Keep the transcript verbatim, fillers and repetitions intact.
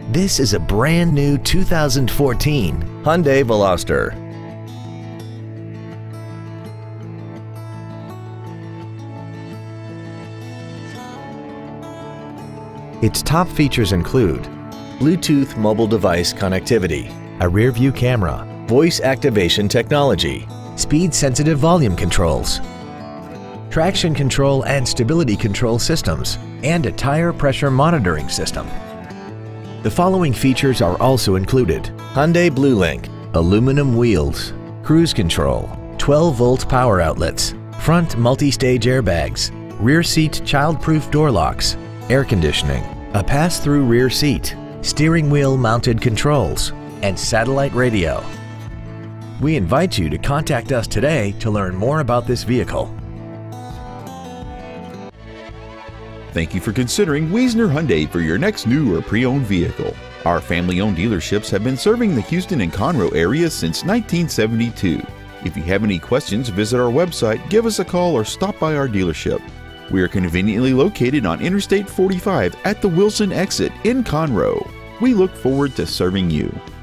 This is a brand new two thousand fourteen Hyundai Veloster. Its top features include Bluetooth mobile device connectivity, a rear-view camera, voice activation technology, speed-sensitive volume controls, traction control and stability control systems, and a tire pressure monitoring system. The following features are also included: Hyundai BlueLink, aluminum wheels, cruise control, twelve volt power outlets, front multi-stage airbags, rear seat child-proof door locks, air conditioning, a pass-through rear seat, steering wheel mounted controls, and satellite radio. We invite you to contact us today to learn more about this vehicle. Thank you for considering Wiesner Hyundai for your next new or pre-owned vehicle. Our family-owned dealerships have been serving the Houston and Conroe area since nineteen seventy-two. If you have any questions, visit our website, give us a call, or stop by our dealership. We are conveniently located on Interstate forty-five at the Wilson exit in Conroe. We look forward to serving you.